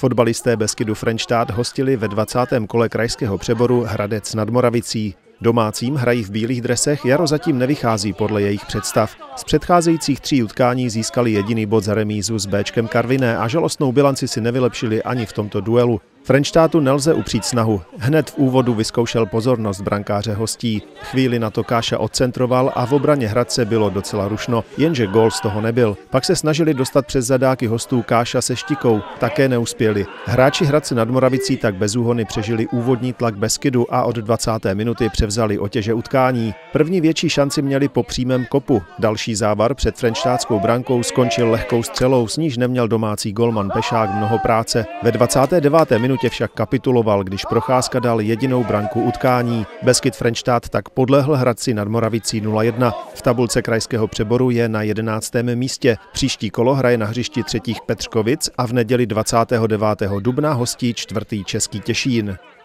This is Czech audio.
Fotbalisté Beskidu Frenštát hostili ve 20. kole krajského přeboru Hradec nad Moravicí. Domácím hrají v bílých dresech, jaro zatím nevychází podle jejich představ. Z předcházejících 3 utkání získali jediný bod za remízu s Béčkem Karviné a žalostnou bilanci si nevylepšili ani v tomto duelu. Frenštátu nelze upřít snahu. Hned v úvodu vyzkoušel pozornost brankáře hostí. Chvíli na to Káša odcentroval a v obraně Hradce bylo docela rušno, jenže gól z toho nebyl. Pak se snažili dostat přes zadáky hostů Káša se Štikou, také neuspěli. Hráči Hradce nad Moravicí tak bez úhony přežili úvodní tlak Beskidu a od 20. minuty převzali otěže utkání. První větší šanci měli po přímém kopu. Další závar před frenštátskou brankou skončil lehkou střelou, s níž neměl domácí golman Pešák mnoho práce. Ve 29. minutě však kapituloval, když Procházka dal jedinou branku utkání. Beskyd Frenštát tak podlehl Hradci nad Moravicí 0-1. V tabulce krajského přeboru je na 11. místě. Příští kolo hraje na hřišti Třetích Petřkovic a v neděli 29. dubna hostí 4. Český Těšín.